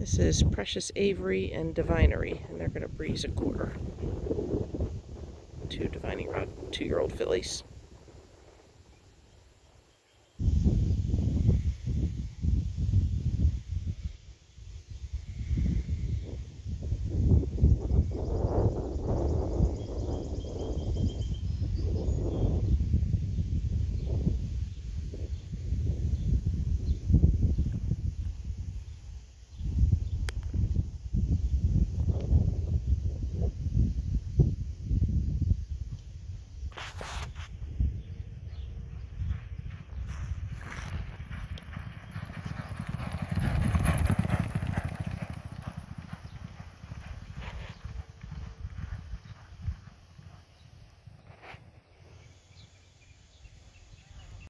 This is Precious Avary and Divinary, and they're going to breeze a quarter. Two Divinary rod, 2-year-old fillies.